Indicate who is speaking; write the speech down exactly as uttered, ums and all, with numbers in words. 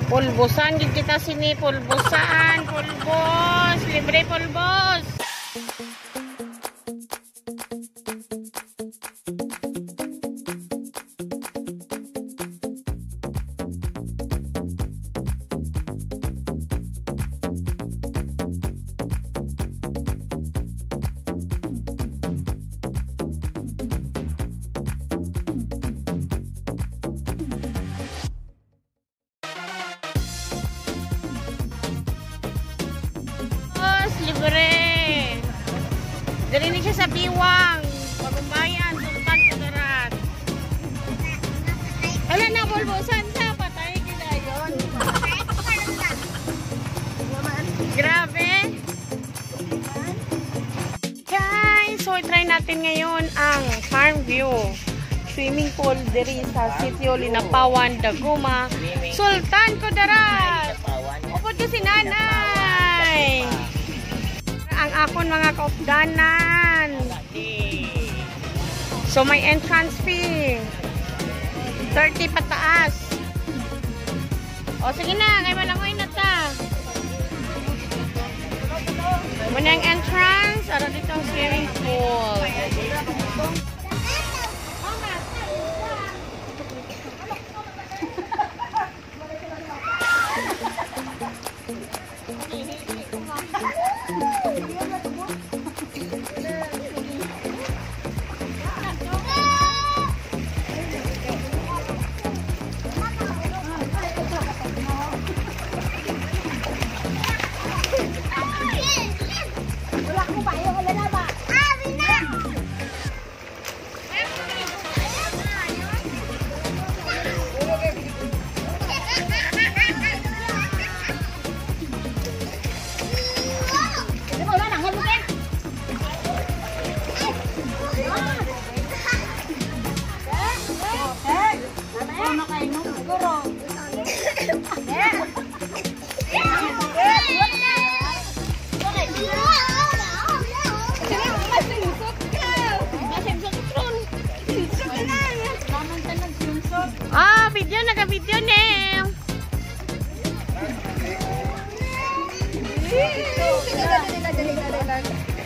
Speaker 1: Pulbusan gid kita sini, pulbusan, pulbos, libre pulbos. Libre. Dali ni siya sa Biwang, Bagumbayan, Sultan, Kudarat. Wala na, bulbusan sa patay kita yun. Grabe. Guys, so try natin ngayon ang farm view. Swimming pool diri sa sitio Linapawan, Daguma, Sultan, Kudarat. Upod ko si nanay. Ang akon mga kaupdanan. So may entrance fee. thirty pataas. O sige na, kay malangoy na ta. Muna ang entrance, ara dito ang swimming pool. Ah, video, naka-video na. Dali, dali, dali, dali, dali.